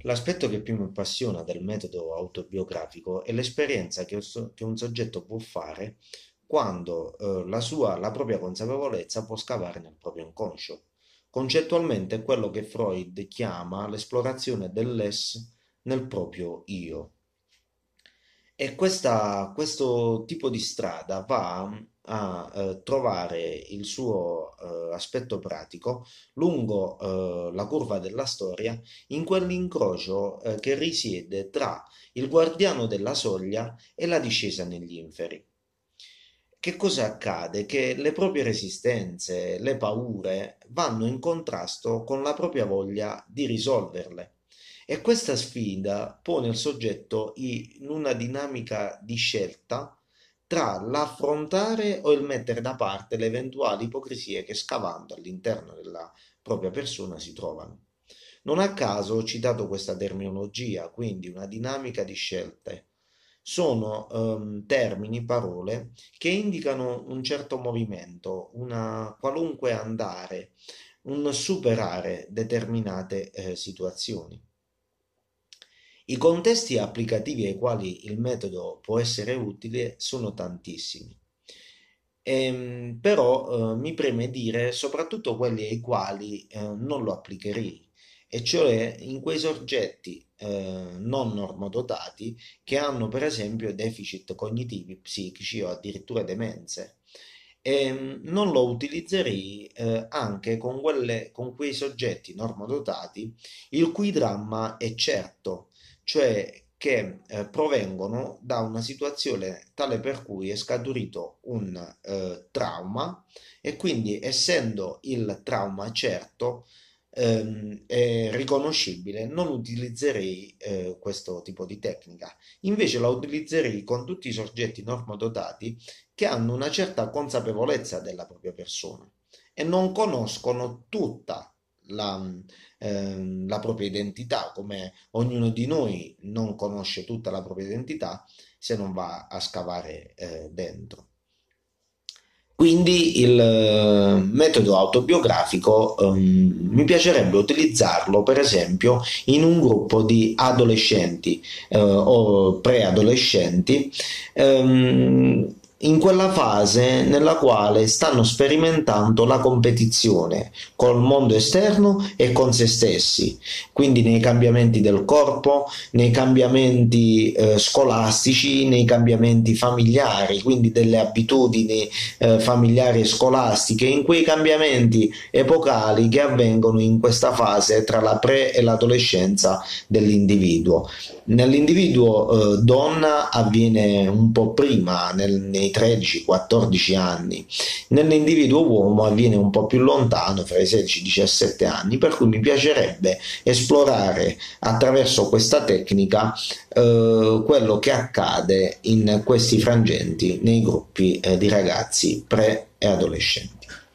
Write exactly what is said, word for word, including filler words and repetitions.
L'aspetto che più mi appassiona del metodo autobiografico è l'esperienza che un so- che un soggetto può fare quando eh, la sua, la propria consapevolezza può scavare nel proprio inconscio. Concettualmente è quello che Freud chiama l'esplorazione dell'ess nel proprio io. E questa- questo tipo di strada va a eh, trovare il suo eh, aspetto pratico lungo eh, la curva della storia, in quell'incrocio eh, che risiede tra il guardiano della soglia e la discesa negli inferi. Che cosa accade? Che le proprie resistenze, le paure vanno in contrasto con la propria voglia di risolverle. E questa sfida pone il soggetto in una dinamica di scelta tra l'affrontare o il mettere da parte le eventuali ipocrisie che scavando all'interno della propria persona si trovano. Non a caso ho citato questa terminologia, quindi una dinamica di scelte. Sono ehm, termini, parole che indicano un certo movimento, una qualunque andare, un superare determinate eh, situazioni. I contesti applicativi ai quali il metodo può essere utile sono tantissimi. Ehm, però eh, mi preme dire soprattutto quelli ai quali eh, non lo applicherei, e cioè in quei soggetti eh, non normodotati che hanno per esempio deficit cognitivi, psichici o addirittura demenze. Ehm, non lo utilizzerei eh, anche con, quelle, con quei soggetti normodotati il cui dramma è certo, cioè che eh, provengono da una situazione tale per cui è scaturito un eh, trauma, e quindi essendo il trauma certo ehm, e riconoscibile, non utilizzerei eh, questo tipo di tecnica. Invece la utilizzerei con tutti i soggetti normodotati che hanno una certa consapevolezza della propria persona e non conoscono tutta la, ehm, la propria identità, come ognuno di noi non conosce tutta la propria identità se non va a scavare eh, dentro. Quindi il eh, metodo autobiografico ehm, mi piacerebbe utilizzarlo per esempio in un gruppo di adolescenti eh, o preadolescenti, ehm, in quella fase nella quale stanno sperimentando la competizione col mondo esterno e con se stessi, quindi nei cambiamenti del corpo, nei cambiamenti eh, scolastici, nei cambiamenti familiari, quindi delle abitudini eh, familiari e scolastiche, in quei cambiamenti epocali che avvengono in questa fase tra la pre e l'adolescenza dell'individuo. Nell'individuo eh, donna avviene un po' prima, nel, nei tredici quattordici anni, nell'individuo uomo avviene un po' più lontano, fra i sedici e i diciassette anni, per cui mi piacerebbe esplorare attraverso questa tecnica eh, quello che accade in questi frangenti nei gruppi eh, di ragazzi pre e adolescenti.